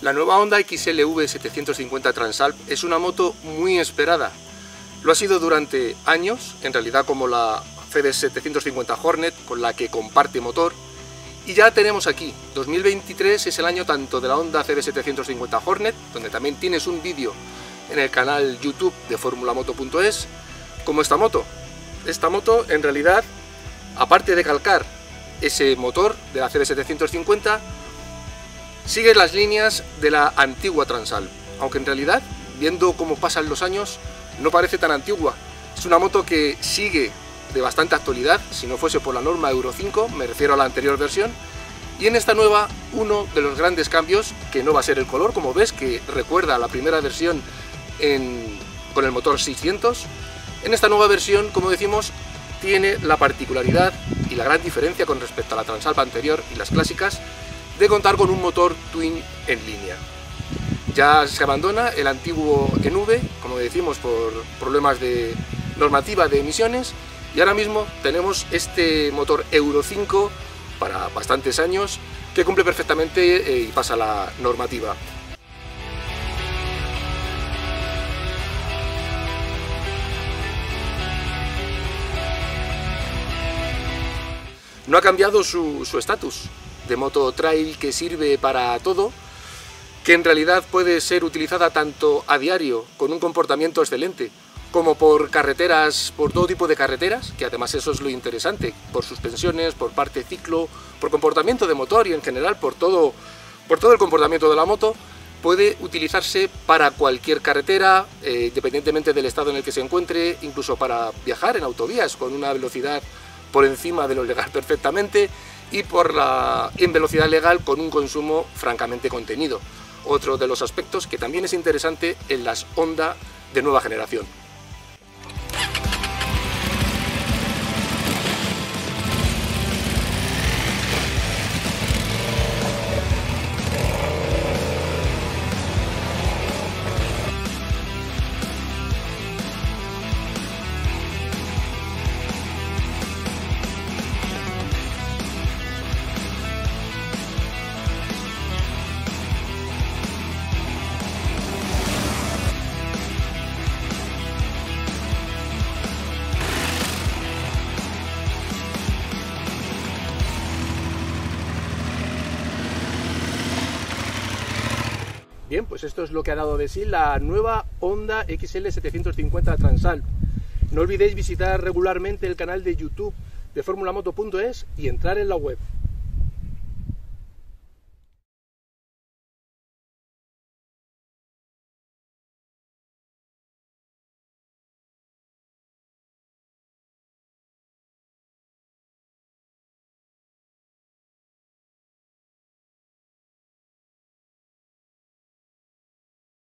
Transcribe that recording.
La nueva Honda XL-V 750 Transalp es una moto muy esperada. Lo ha sido durante años, en realidad como la CB 750 Hornet, con la que comparte motor. Y ya tenemos aquí, 2023 es el año tanto de la Honda CB 750 Hornet, donde también tienes un vídeo en el canal YouTube de formulamoto.es, como esta moto. Esta moto, en realidad, aparte de calcar ese motor de la CB 750, sigue las líneas de la antigua Transalp, aunque en realidad, viendo cómo pasan los años, no parece tan antigua. Es una moto que sigue de bastante actualidad, si no fuese por la norma Euro 5, me refiero a la anterior versión, y en esta nueva, uno de los grandes cambios, que no va a ser el color, como ves, que recuerda a la primera versión con el motor 600, en esta nueva versión, como decimos, tiene la particularidad y la gran diferencia con respecto a la Transalp anterior y las clásicas, de contar con un motor twin en línea. Ya se abandona el antiguo en V, como decimos, por problemas de normativa de emisiones, y ahora mismo tenemos este motor Euro 5 para bastantes años que cumple perfectamente y pasa la normativa. No ha cambiado su estatus de moto trail que sirve para todo, que en realidad puede ser utilizada tanto a diario con un comportamiento excelente, como por carreteras, por todo tipo de carreteras, que además eso es lo interesante, por suspensiones, por parte ciclo, por comportamiento de motor y en general por todo el comportamiento de la moto. Puede utilizarse para cualquier carretera, independientemente del estado en el que se encuentre, incluso para viajar en autovías con una velocidad por encima de lo legal perfectamente, y en velocidad legal con un consumo francamente contenido. Otro de los aspectos que también es interesante en las Honda de nueva generación. Bien, pues esto es lo que ha dado de sí la nueva Honda XL 750 Transalp. No olvidéis visitar regularmente el canal de YouTube de formulamoto.es y entrar en la web.